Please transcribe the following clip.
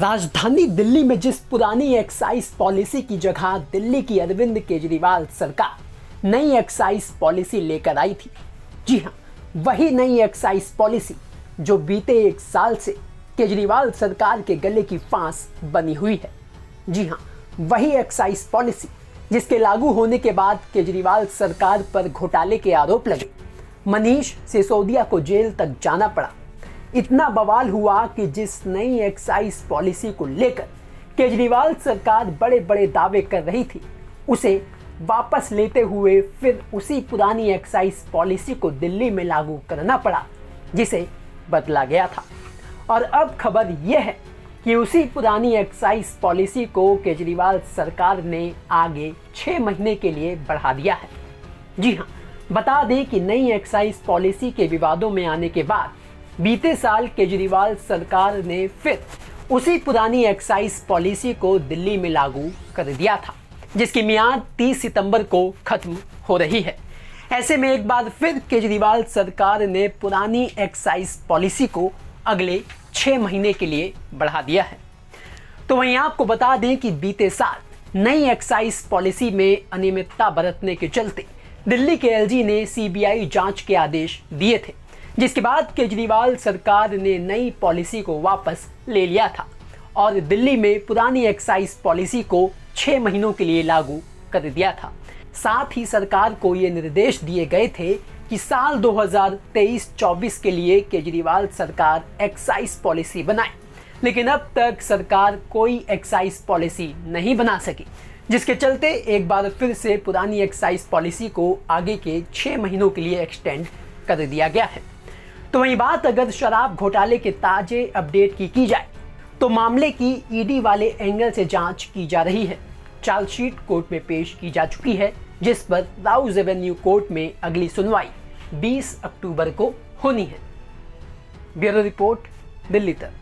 राजधानी दिल्ली में जिस पुरानी एक्साइज पॉलिसी की जगह दिल्ली की अरविंद केजरीवाल सरकार नई एक्साइज पॉलिसी लेकर आई थी, जी हाँ, वही नई एक्साइज पॉलिसी जो बीते एक साल से केजरीवाल सरकार के गले की फांस बनी हुई है। जी हाँ, वही एक्साइज पॉलिसी जिसके लागू होने के बाद केजरीवाल सरकार पर घोटाले के आरोप लगे, मनीष सिसोदिया को जेल तक जाना पड़ा। इतना बवाल हुआ कि जिस नई एक्साइज पॉलिसी को लेकर केजरीवाल सरकार बड़े बड़े दावे कर रही थी, उसे वापस लेते हुए फिर उसी पुरानी एक्साइज पॉलिसी को दिल्ली में लागू करना पड़ा, जिसे बदला गया था। और अब खबर यह है कि उसी पुरानी एक्साइज पॉलिसी को केजरीवाल सरकार ने आगे 6 महीने के लिए बढ़ा दिया है। जी हाँ, बता दें कि नई एक्साइज पॉलिसी के विवादों में आने के बाद बीते साल केजरीवाल सरकार ने फिर उसी पुरानी एक्साइज पॉलिसी को दिल्ली में लागू कर दिया था, जिसकी मियाद 30 सितंबर को खत्म हो रही है। ऐसे में एक बार फिर केजरीवाल सरकार ने पुरानी एक्साइज पॉलिसी को अगले 6 महीने के लिए बढ़ा दिया है। तो वहीं आपको बता दें कि बीते साल नई एक्साइज पॉलिसी में अनियमितता बरतने के चलते दिल्ली के एलजी ने सीबीआई जांच के आदेश दिए थे, जिसके बाद केजरीवाल सरकार ने नई पॉलिसी को वापस ले लिया था और दिल्ली में पुरानी एक्साइज पॉलिसी को 6 महीनों के लिए लागू कर दिया था। साथ ही सरकार को ये निर्देश दिए गए थे कि साल 2023-24 के लिए केजरीवाल सरकार एक्साइज पॉलिसी बनाए, लेकिन अब तक सरकार कोई एक्साइज पॉलिसी नहीं बना सकी, जिसके चलते एक बार फिर से पुरानी एक्साइज पॉलिसी को आगे के 6 महीनों के लिए एक्सटेंड कर दिया गया है। तो वहीं बात अगर शराब घोटाले के ताजे अपडेट की जाए तो मामले की ईडी वाले एंगल से जांच की जा रही है। चार्जशीट कोर्ट में पेश की जा चुकी है, जिस पर राउज एवेन्यू कोर्ट में अगली सुनवाई 20 अक्टूबर को होनी है। ब्यूरो रिपोर्ट, दिल्ली तक।